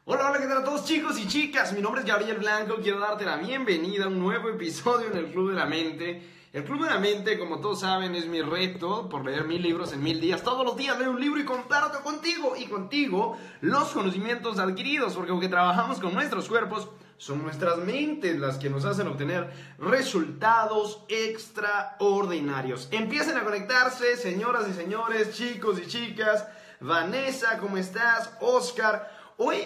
Hola, hola, ¿qué tal a todos chicos y chicas? Mi nombre es Gabriel Blanco, quiero darte la bienvenida a un nuevo episodio en el Club de la Mente. El Club de la Mente, como todos saben, es mi reto por leer 1000 libros en 1000 días. Todos los días leo un libro y comparto contigo los conocimientos adquiridos, porque aunque trabajamos con nuestros cuerpos, son nuestras mentes las que nos hacen obtener resultados extraordinarios. Empiecen a conectarse, señoras y señores, chicos y chicas. Vanessa, ¿cómo estás? Oscar. Hoy,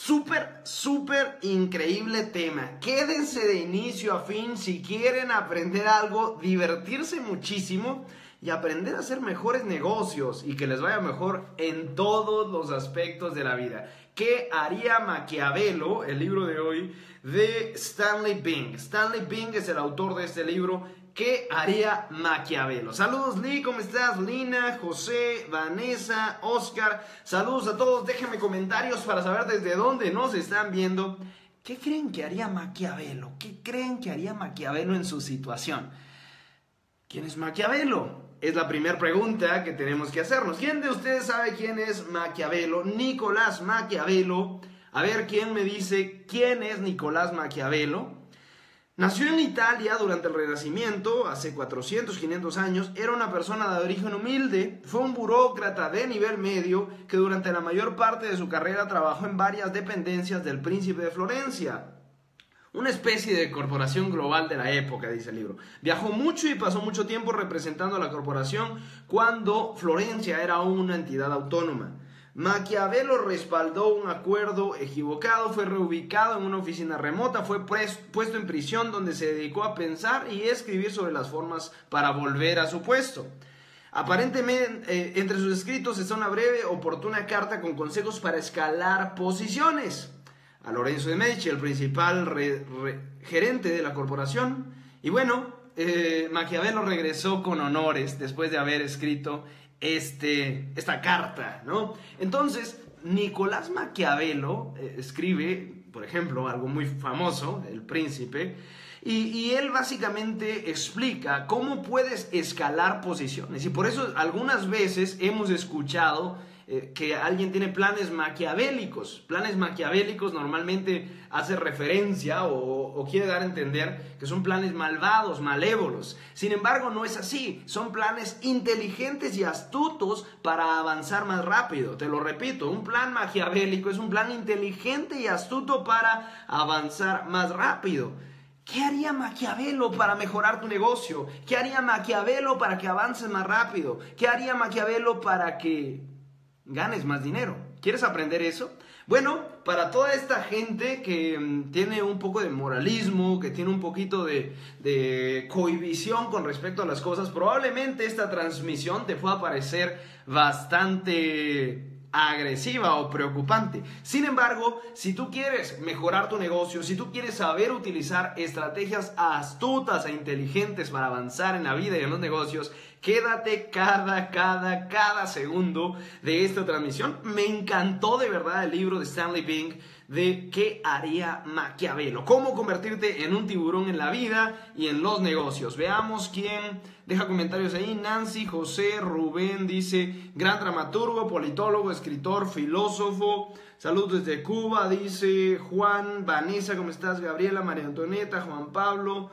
súper increíble tema. Quédense de inicio a fin si quieren aprender algo, divertirse muchísimo y aprender a hacer mejores negocios y que les vaya mejor en todos los aspectos de la vida. ¿Qué haría Maquiavelo? El libro de hoy de Stanley Bing. Stanley Bing es el autor de este libro. ¿Qué haría Maquiavelo? Saludos Lee, ¿cómo estás? Lina, José, Vanessa, Oscar. Saludos a todos, déjenme comentarios para saber desde dónde nos están viendo. ¿Qué creen que haría Maquiavelo? ¿Qué creen que haría Maquiavelo en su situación? ¿Quién es Maquiavelo? Es la primera pregunta que tenemos que hacernos. ¿Quién de ustedes sabe quién es Maquiavelo? Nicolás Maquiavelo. A ver, ¿quién me dice quién es Nicolás Maquiavelo? Nació en Italia durante el Renacimiento, hace 400, 500 años. Era una persona de origen humilde. Fue un burócrata de nivel medio que durante la mayor parte de su carrera trabajó en varias dependencias del príncipe de Florencia. Una especie de corporación global de la época, dice el libro. Viajó mucho y pasó mucho tiempo representando a la corporación cuando Florencia era una entidad autónoma. Maquiavelo respaldó un acuerdo equivocado, fue reubicado en una oficina remota, fue puesto en prisión donde se dedicó a pensar y escribir sobre las formas para volver a su puesto. Aparentemente, entre sus escritos está una breve, oportuna carta con consejos para escalar posiciones a Lorenzo de Medici, el principal gerente de la corporación. Y bueno, Maquiavelo regresó con honores después de haber escrito esta carta, ¿no? Entonces, Nicolás Maquiavelo escribe, por ejemplo, algo muy famoso, El Príncipe, y él básicamente explica cómo puedes escalar posiciones. Y por eso algunas veces hemos escuchado que alguien tiene planes maquiavélicos. Planes maquiavélicos normalmente hace referencia o quiere dar a entender que son planes malvados, malévolos. Sin embargo, no es así. Son planes inteligentes y astutos para avanzar más rápido. Te lo repito, un plan maquiavélico es un plan inteligente y astuto para avanzar más rápido. ¿Qué haría Maquiavelo para mejorar tu negocio? ¿Qué haría Maquiavelo para que avances más rápido? ¿Qué haría Maquiavelo para que ganes más dinero? ¿Quieres aprender eso? Bueno, para toda esta gente que tiene un poco de moralismo, que tiene un poquito de cohibición con respecto a las cosas, probablemente esta transmisión te pueda parecer bastante agresiva o preocupante. Sin embargo, si tú quieres mejorar tu negocio, si tú quieres saber utilizar estrategias astutas e inteligentes para avanzar en la vida y en los negocios, quédate cada segundo de esta transmisión. Me encantó de verdad el libro de Stanley Bing de ¿Qué haría Maquiavelo? Cómo convertirte en un tiburón en la vida y en los negocios. Veamos quién deja comentarios ahí. Nancy, José, Rubén dice, gran dramaturgo, politólogo, escritor, filósofo. Saludos desde Cuba, dice Juan. Vanessa, ¿cómo estás? Gabriela, María Antonieta, Juan Pablo,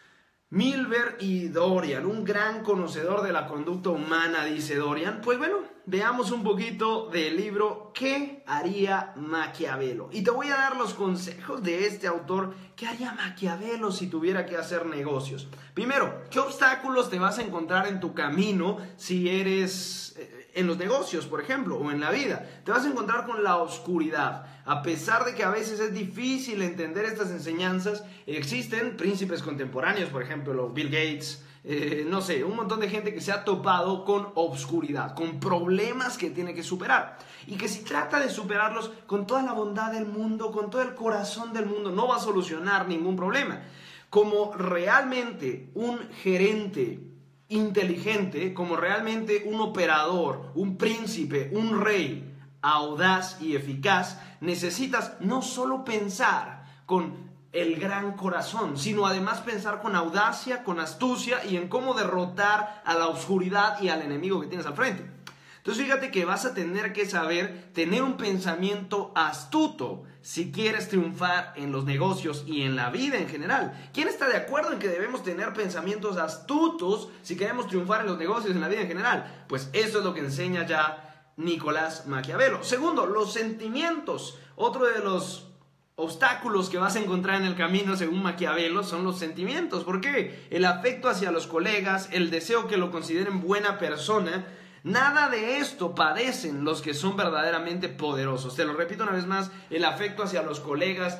Milber y Dorian, un gran conocedor de la conducta humana, dice Dorian. Pues bueno, veamos un poquito del libro ¿Qué haría Maquiavelo? Y te voy a dar los consejos de este autor. ¿Qué haría Maquiavelo si tuviera que hacer negocios? Primero, ¿qué obstáculos te vas a encontrar en tu camino si eres en los negocios, por ejemplo, o en la vida? Te vas a encontrar con la oscuridad. A pesar de que a veces es difícil entender estas enseñanzas, existen príncipes contemporáneos, por ejemplo, Bill Gates, no sé, un montón de gente que se ha topado con obscuridad, con problemas que tiene que superar. Y que si trata de superarlos con toda la bondad del mundo, con todo el corazón del mundo, no va a solucionar ningún problema. Como realmente un gerente inteligente, como realmente un operador, un príncipe, un rey audaz y eficaz, necesitas no solo pensar con el gran corazón, sino además pensar con audacia, con astucia y en cómo derrotar a la oscuridad y al enemigo que tienes al frente. Entonces fíjate que vas a tener que saber tener un pensamiento astuto si quieres triunfar en los negocios y en la vida en general. ¿Quién está de acuerdo en que debemos tener pensamientos astutos si queremos triunfar en los negocios y en la vida en general? Pues eso es lo que enseña ya Nicolás Maquiavelo. Segundo, los sentimientos. Otro de los obstáculos que vas a encontrar en el camino, según Maquiavelo, son los sentimientos. ¿Por qué? El afecto hacia los colegas, el deseo que lo consideren buena persona. Nada de esto padecen los que son verdaderamente poderosos. Te lo repito una vez más, el afecto hacia los colegas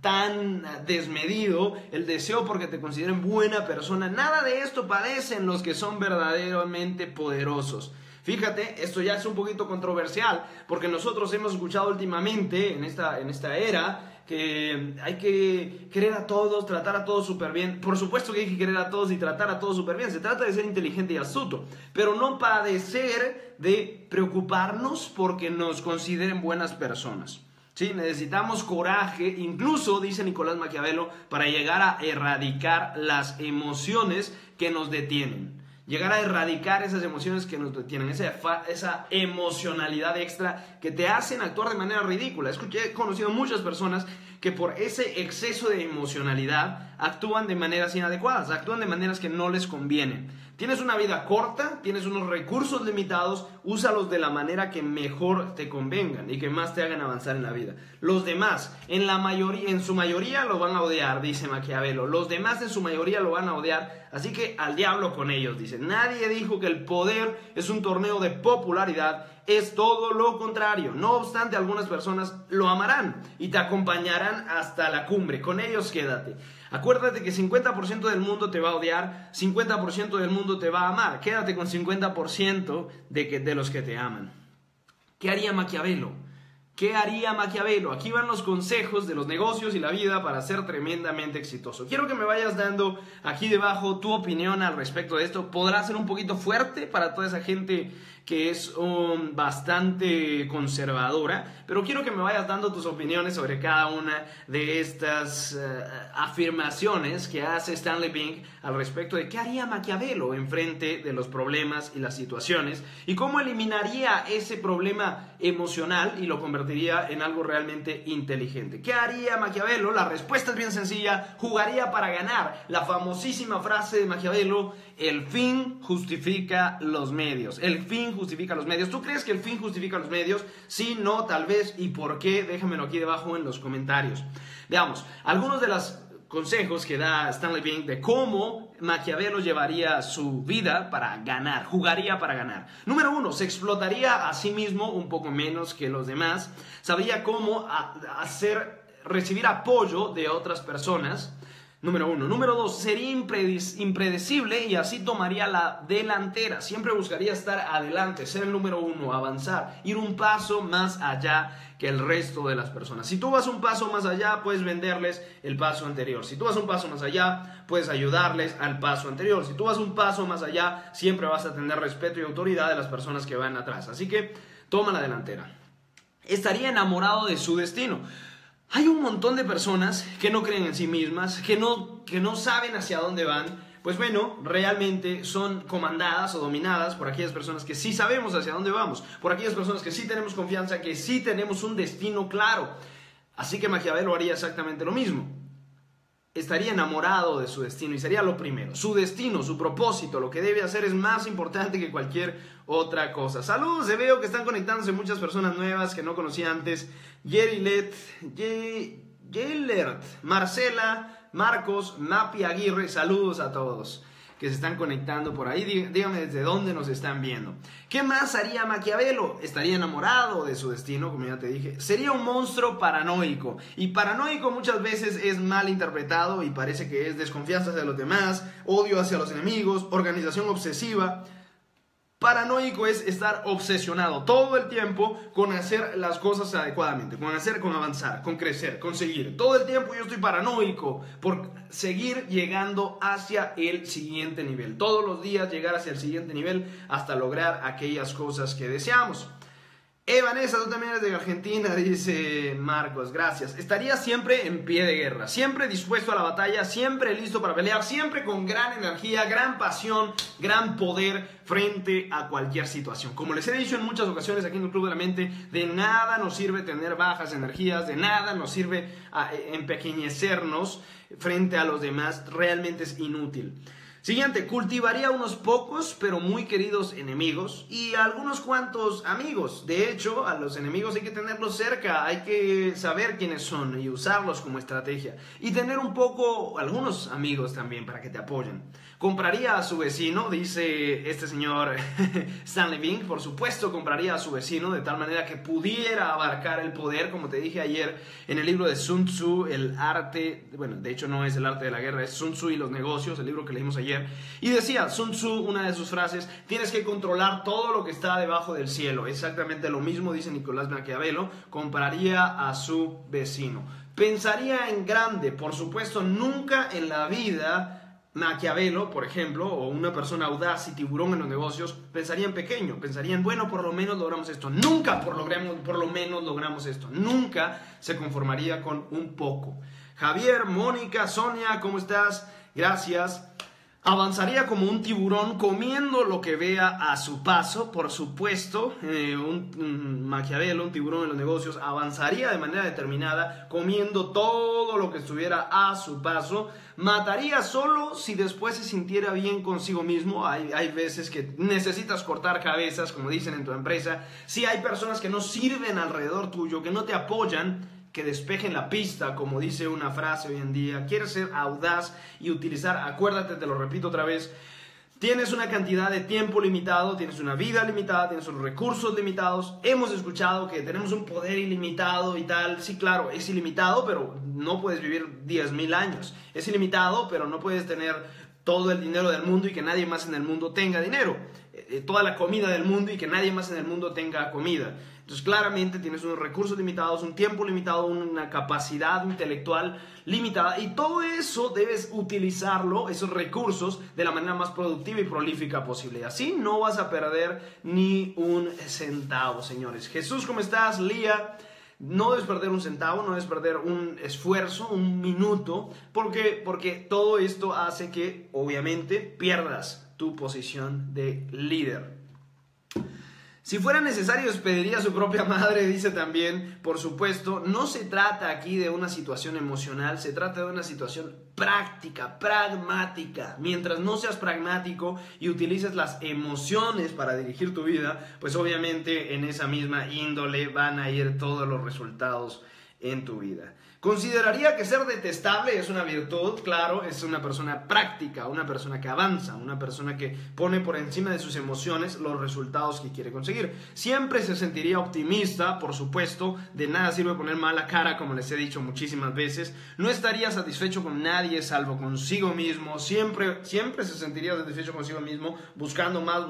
tan desmedido, el deseo porque te consideren buena persona, nada de esto padecen los que son verdaderamente poderosos. Fíjate, esto ya es un poquito controversial, porque nosotros hemos escuchado últimamente en esta era que hay que querer a todos, tratar a todos súper bien. Por supuesto que hay que querer a todos y tratar a todos súper bien. Se trata de ser inteligente y astuto, pero no padecer de preocuparnos porque nos consideren buenas personas. Sí, necesitamos coraje, incluso, dice Nicolás Maquiavelo, para llegar a erradicar las emociones que nos detienen. Llegar a erradicar esas emociones que nos detienen, esa emocionalidad extra que te hacen actuar de manera ridícula. He conocido muchas personas que por ese exceso de emocionalidad actúan de maneras inadecuadas, actúan de maneras que no les convienen. Tienes una vida corta, tienes unos recursos limitados, úsalos de la manera que mejor te convengan y que más te hagan avanzar en la vida. Los demás, en su mayoría lo van a odiar, dice Maquiavelo. Los demás en su mayoría lo van a odiar, así que al diablo con ellos, dice. Nadie dijo que el poder es un torneo de popularidad, es todo lo contrario. No obstante, algunas personas lo amarán y te acompañarán hasta la cumbre. Con ellos quédate. Acuérdate que 50% del mundo te va a odiar, 50% del mundo te va a amar. Quédate con 50% de los que te aman. ¿Qué haría Maquiavelo? ¿Qué haría Maquiavelo? Aquí van los consejos de los negocios y la vida para ser tremendamente exitoso. Quiero que me vayas dando aquí debajo tu opinión al respecto de esto. Podrá ser un poquito fuerte para toda esa gente que es bastante conservadora, pero quiero que me vayas dando tus opiniones sobre cada una de estas afirmaciones que hace Stanley Pink al respecto de qué haría Maquiavelo enfrente de los problemas y las situaciones y cómo eliminaría ese problema emocional y lo convertiría en algo realmente inteligente. ¿Qué haría Maquiavelo? La respuesta es bien sencilla: jugaría para ganar. La famosísima frase de Maquiavelo: el fin justifica los medios. El fin justifica los medios. ¿Tú crees que el fin justifica los medios? Sí, no, tal vez. ¿Y por qué? Déjamelo aquí debajo en los comentarios. Veamos, algunos de los consejos que da Stanley Pink de cómo Maquiavelo llevaría su vida para ganar, jugaría para ganar. Número 1, se explotaría a sí mismo un poco menos que los demás. Sabría cómo recibir apoyo de otras personas. Número 1. Número 2, sería impredecible y así tomaría la delantera. Siempre buscaría estar adelante, ser el número 1, avanzar, ir un paso más allá que el resto de las personas. Si tú vas un paso más allá, puedes venderles el paso anterior. Si tú vas un paso más allá, puedes ayudarles al paso anterior. Si tú vas un paso más allá, siempre vas a tener respeto y autoridad de las personas que van atrás. Así que toma la delantera. Estaría enamorado de su destino. Hay un montón de personas que no creen en sí mismas, que no saben hacia dónde van. Pues bueno, realmente son comandadas o dominadas por aquellas personas que sí sabemos hacia dónde vamos, por aquellas personas que sí tenemos confianza, que sí tenemos un destino claro. Así que Maquiavelo haría exactamente lo mismo. Estaría enamorado de su destino y sería lo primero. Su destino, su propósito, lo que debe hacer es más importante que cualquier otra cosa. Saludos, veo que están conectándose muchas personas nuevas que no conocía antes. Yelert, Marcela, Marcos, Mapi Aguirre, saludos a todos que se están conectando por ahí. Díganme desde dónde nos están viendo. ¿Qué más haría Maquiavelo? Estaría enamorado de su destino, como ya te dije. Sería un monstruo paranoico. Y paranoico muchas veces es mal interpretado y parece que es desconfianza hacia los demás, odio hacia los enemigos, organización obsesiva. Paranoico es estar obsesionado todo el tiempo con hacer las cosas adecuadamente, con avanzar, con crecer, con seguir. Todo el tiempo yo estoy paranoico por seguir llegando hacia el siguiente nivel. Todos los días llegar hacia el siguiente nivel hasta lograr aquellas cosas que deseamos. Vanessa, tú también eres de Argentina, dice Marcos, gracias. Estaría siempre en pie de guerra, siempre dispuesto a la batalla, siempre listo para pelear, siempre con gran energía, gran pasión, gran poder frente a cualquier situación. Como les he dicho en muchas ocasiones aquí en el Club de la Mente, de nada nos sirve tener bajas energías, de nada nos sirve empequeñecernos frente a los demás, realmente es inútil. Siguiente, cultivaría unos pocos pero muy queridos enemigos y algunos cuantos amigos. De hecho, a los enemigos hay que tenerlos cerca, hay que saber quiénes son y usarlos como estrategia. Y tener un poco, algunos amigos también para que te apoyen. Compraría a su vecino, dice este señor Stanley Bing, por supuesto compraría a su vecino de tal manera que pudiera abarcar el poder, como te dije ayer en el libro de Sun Tzu, el arte, bueno, de hecho no es el arte de la guerra, es Sun Tzu y los negocios, el libro que leímos ayer. Y decía Sun Tzu, una de sus frases, tienes que controlar todo lo que está debajo del cielo. Exactamente lo mismo dice Nicolás Maquiavelo, compraría a su vecino. Pensaría en grande, por supuesto, nunca en la vida Maquiavelo, por ejemplo, o una persona audaz y tiburón en los negocios, pensaría en pequeño, pensaría en, bueno, por lo menos logramos esto. Nunca por lo menos logramos esto. Nunca se conformaría con un poco. Javier, Mónica, Sonia, ¿cómo estás? Gracias. Avanzaría como un tiburón comiendo lo que vea a su paso, por supuesto. Maquiavelo, un tiburón en los negocios, avanzaría de manera determinada comiendo todo lo que estuviera a su paso. Mataría solo si después se sintiera bien consigo mismo. Hay veces que necesitas cortar cabezas, como dicen en tu empresa. Si hay personas que no sirven alrededor tuyo, que no te apoyan, que despejen la pista, como dice una frase hoy en día. Quieres ser audaz y utilizar, acuérdate, te lo repito otra vez, tienes una cantidad de tiempo limitado, tienes una vida limitada, tienes unos recursos limitados. Hemos escuchado que tenemos un poder ilimitado y tal. Sí, claro, es ilimitado, pero no puedes vivir 10,000 años. Es ilimitado, pero no puedes tener todo el dinero del mundo y que nadie más en el mundo tenga dinero. Toda la comida del mundo y que nadie más en el mundo tenga comida. Entonces claramente tienes unos recursos limitados, un tiempo limitado, una capacidad intelectual limitada, y todo eso debes utilizarlo, esos recursos, de la manera más productiva y prolífica posible. Así no vas a perder ni un centavo, señores. Jesús, ¿cómo estás? Lía, no debes perder un centavo, no debes perder un esfuerzo, un minuto, porque todo esto hace que obviamente pierdas tu posición de líder. Si fuera necesario, despediría a su propia madre, dice también, por supuesto. No se trata aquí de una situación emocional, se trata de una situación práctica, pragmática. Mientras no seas pragmático y utilices las emociones para dirigir tu vida, pues obviamente en esa misma índole van a ir todos los resultados en tu vida. Consideraría que ser detestable es una virtud, claro, es una persona práctica, una persona que avanza, una persona que pone por encima de sus emociones los resultados que quiere conseguir. Siempre se sentiría optimista, por supuesto, de nada sirve poner mala cara, como les he dicho muchísimas veces. No estaría satisfecho con nadie salvo consigo mismo, siempre se sentiría satisfecho consigo mismo, buscando más,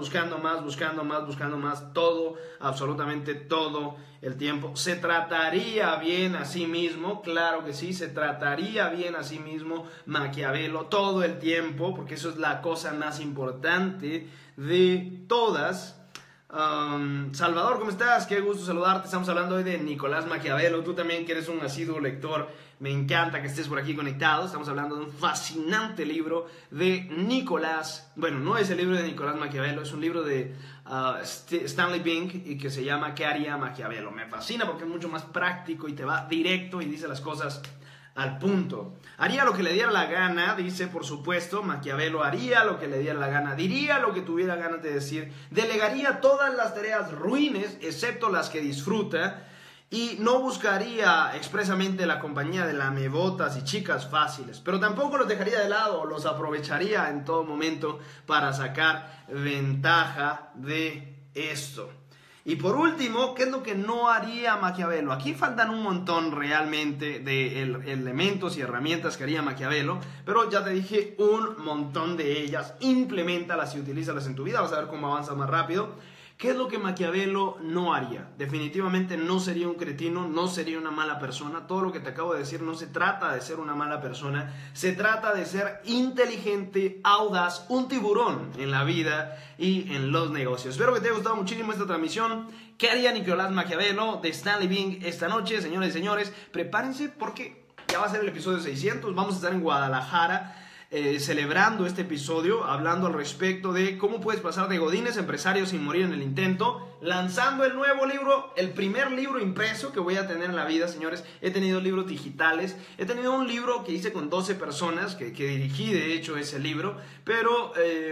todo, absolutamente todo el tiempo. Se trataría bien a sí mismo, claro que sí, se trataría bien a sí mismo Maquiavelo todo el tiempo, porque eso es la cosa más importante de todas. Salvador, ¿cómo estás? Qué gusto saludarte. Estamos hablando hoy de Nicolás Maquiavelo. Tú también, que eres un asiduo lector, me encanta que estés por aquí conectado. Estamos hablando de un fascinante libro de Nicolás. Bueno, no es el libro de Nicolás Maquiavelo, es un libro de Stanley Bing, y que se llama ¿Qué haría Maquiavelo? Me fascina porque es mucho más práctico y te va directo y dice las cosas al punto. Haría lo que le diera la gana, dice, por supuesto, Maquiavelo haría lo que le diera la gana, diría lo que tuviera ganas de decir, delegaría todas las tareas ruines, excepto las que disfruta, y no buscaría expresamente la compañía de lamebotas y chicas fáciles, pero tampoco los dejaría de lado, los aprovecharía en todo momento para sacar ventaja de esto. Y por último, ¿qué es lo que no haría Maquiavelo? Aquí faltan un montón realmente de elementos y herramientas que haría Maquiavelo, pero ya te dije un montón de ellas. Impleméntalas y utilízalas en tu vida, vas a ver cómo avanzas más rápido. ¿Qué es lo que Maquiavelo no haría? Definitivamente no sería un cretino, no sería una mala persona. Todo lo que te acabo de decir no se trata de ser una mala persona, se trata de ser inteligente, audaz, un tiburón en la vida y en los negocios. Espero que te haya gustado muchísimo esta transmisión. ¿Qué haría Nicolás Maquiavelo de Stanley Bing esta noche? Señores y señores, prepárense porque ya va a ser el episodio 600. Vamos a estar en Guadalajara celebrando este episodio, hablando al respecto de cómo puedes pasar de godines a empresario sin morir en el intento, lanzando el nuevo libro, el primer libro impreso que voy a tener en la vida, señores. He tenido libros digitales, he tenido un libro que hice con 12 personas, que dirigí de hecho ese libro, pero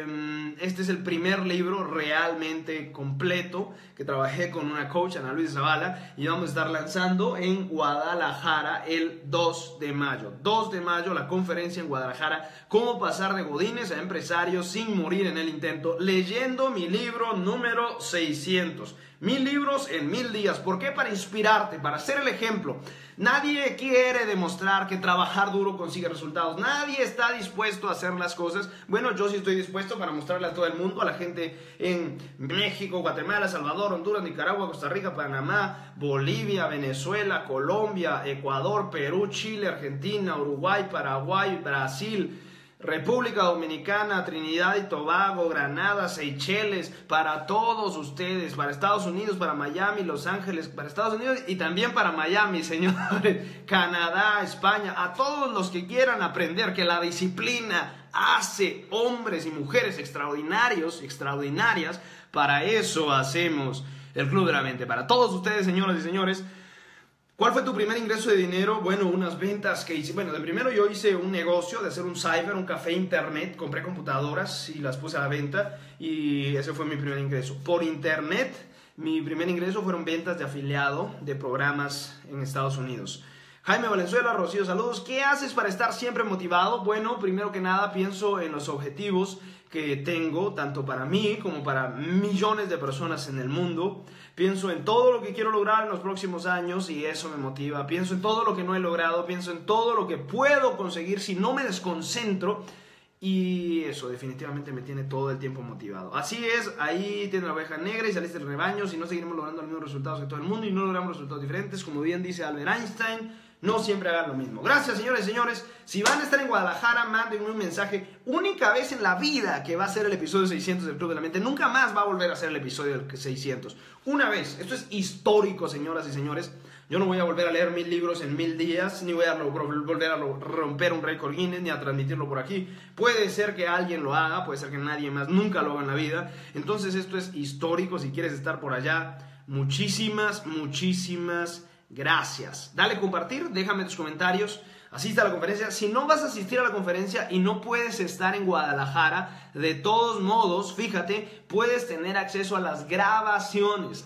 este es el primer libro realmente completo que trabajé con una coach, Ana Luisa Zavala, y vamos a estar lanzando en Guadalajara el 2 de mayo. 2 de mayo, la conferencia en Guadalajara, cómo pasar de godines a empresarios sin morir en el intento, leyendo mi libro número 600. 1000 libros en 1000 días. ¿Por qué? Para inspirarte, para ser el ejemplo. Nadie quiere demostrar que trabajar duro consigue resultados. Nadie está dispuesto a hacer las cosas. Bueno, yo sí estoy dispuesto para mostrarle a todo el mundo, a la gente en México, Guatemala, Salvador, Honduras, Nicaragua, Costa Rica, Panamá, Bolivia, Venezuela, Colombia, Ecuador, Perú, Chile, Argentina, Uruguay, Paraguay, Brasil, República Dominicana, Trinidad y Tobago, Granada, Seychelles, para todos ustedes, para Estados Unidos, para Miami, Los Ángeles, para Estados Unidos y también para Miami, señores, Canadá, España, a todos los que quieran aprender que la disciplina hace hombres y mujeres extraordinarios, extraordinarias. Para eso hacemos el Club de la Mente, para todos ustedes, señoras y señores. ¿Cuál fue tu primer ingreso de dinero? Bueno, unas ventas que hice. Bueno, de primero yo hice un negocio de hacer un cyber, un café internet. Compré computadoras y las puse a la venta y ese fue mi primer ingreso. Por internet, mi primer ingreso fueron ventas de afiliado de programas en Estados Unidos. Jaime Valenzuela, Rocío, saludos. ¿Qué haces para estar siempre motivado? Bueno, primero que nada pienso en los objetivos que tengo, tanto para mí como para millones de personas en el mundo. Pienso en todo lo que quiero lograr en los próximos años y eso me motiva. Pienso en todo lo que no he logrado, pienso en todo lo que puedo conseguir si no me desconcentro. Y eso definitivamente me tiene todo el tiempo motivado. Así es, ahí tiene la oveja negra y saliste del rebaño. Si no seguiremos logrando los mismos resultados que todo el mundo y no logramos resultados diferentes, como bien dice Albert Einstein, no siempre hagan lo mismo. Gracias, señores y señores. Si van a estar en Guadalajara, mándenme un mensaje. Única vez en la vida que va a ser el episodio 600 del Club de la Mente. Nunca más va a volver a ser el episodio del 600. Una vez. Esto es histórico, señoras y señores. Yo no voy a volver a leer 1000 libros en 1000 días, ni voy a volver a romper un récord Guinness, ni a transmitirlo por aquí. Puede ser que alguien lo haga, puede ser que nadie más nunca lo haga en la vida. Entonces esto es histórico. Si quieres estar por allá, muchísimas gracias. Dale compartir, déjame tus comentarios. Asiste a la conferencia. Si no vas a asistir a la conferencia y no puedes estar en Guadalajara, de todos modos, fíjate, puedes tener acceso a las grabaciones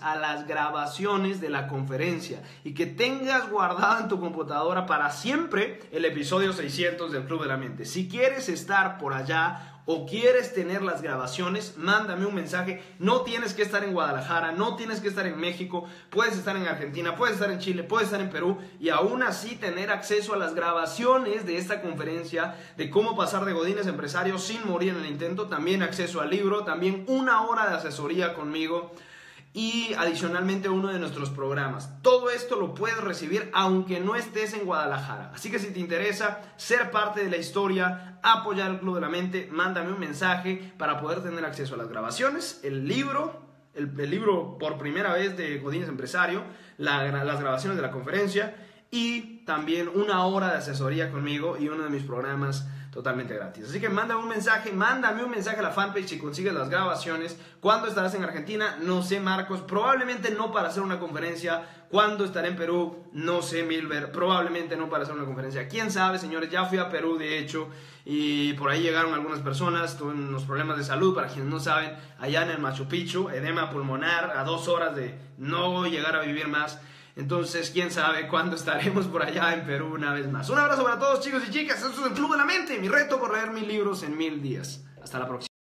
de la conferencia y que tengas guardado en tu computadora para siempre el episodio 600 del Club de la Mente. Si quieres estar por allá o quieres tener las grabaciones, mándame un mensaje. No tienes que estar en Guadalajara, no tienes que estar en México, puedes estar en Argentina, puedes estar en Chile, puedes estar en Perú y aún así tener acceso a las grabaciones de esta conferencia de cómo pasar de godines a empresarios sin morir en el intento, también acceso al libro, también 1 hora de asesoría conmigo y adicionalmente uno de nuestros programas. Todo esto lo puedes recibir aunque no estés en Guadalajara. Así que si te interesa ser parte de la historia, apoyar el Club de la Mente, mándame un mensaje para poder tener acceso a las grabaciones, el libro por primera vez de Godínez Empresario, las grabaciones de la conferencia y también 1 hora de asesoría conmigo y uno de mis programas totalmente gratis. Así que mándame un mensaje a la fanpage si consigues las grabaciones. ¿Cuándo estarás en Argentina? No sé, Marcos. Probablemente no para hacer una conferencia. ¿Cuándo estaré en Perú? No sé, Milber. Probablemente no para hacer una conferencia. ¿Quién sabe, señores? Ya fui a Perú, de hecho, y por ahí llegaron algunas personas. Tuve unos problemas de salud, para quienes no saben, allá en el Machu Picchu, edema pulmonar, a 2 horas de no llegar a vivir más. Entonces, quién sabe cuándo estaremos por allá en Perú una vez más. Un abrazo para todos, chicos y chicas. Esto es el Club de la Mente, mi reto por leer 1000 libros en 1000 días. Hasta la próxima.